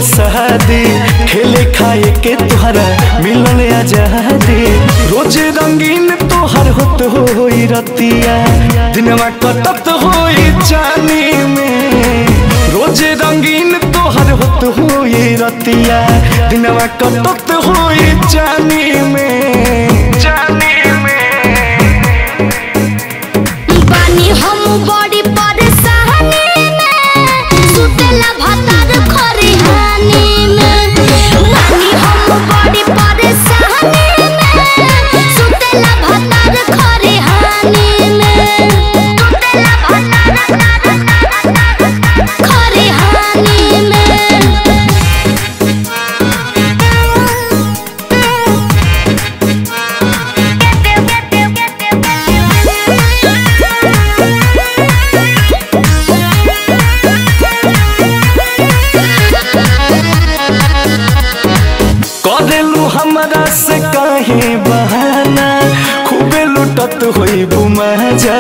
शादी खेले खाए के तुहरा मिलन आजादी रोज रंगीन तोहर होत होई रतिया दिनवा कटत होई जानी में रोज रंगीन तोहर होत होई रतिया दिनवा कटत होई जानी में बानी हम बड़ी परेशानी में सुतेला भतार खरिहानी में बानी हम बड़ी परेशानी में सुतेला भतार खरिहानी में सुतेला भतार खरिहानी में करेलू हमरा से काहे बहाना खूबे लुटत होई बुमाजा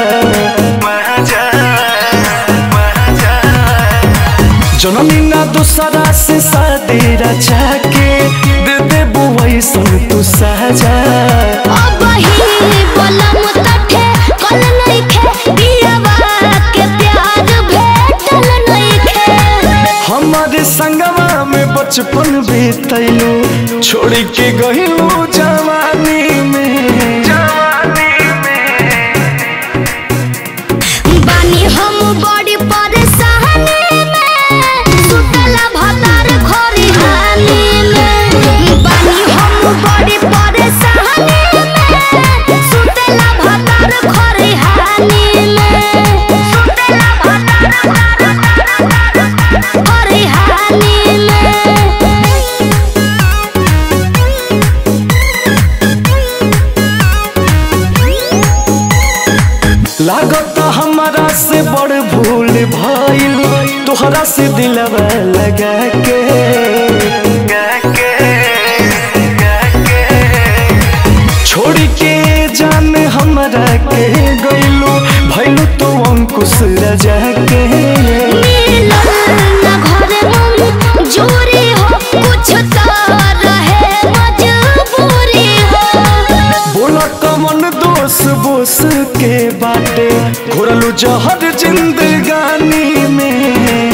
जननी ना दूसरा से शादी रचा के दे दे बुआई सुन तू साजा अब ही बोलम तठे कल नहीं खे दियावा के प्यार भेटल नहीं खे हमारे संगवा में बचपन बीतैलू छोड़ी के गहिलू जवानी में बानी हम बड़ी परेशानी में सुतेला भतार खरिहानी में बानी हम बड़ी परेशानी में सुतेला भतार खरिहानी में सुतेला भतार खरिहानी में लागत हमारा से बड़ भूल भइल तोहरा से दिलवा लगा के छोड़ के जान हमरा के गइलू भइलू तो अंकुश रजा के ना घरे मन जोरी हो कुछ तो रहे मजबूरी हो बोला कमन दोष बोस के बाटे घोरलू जहर जिंदगानी में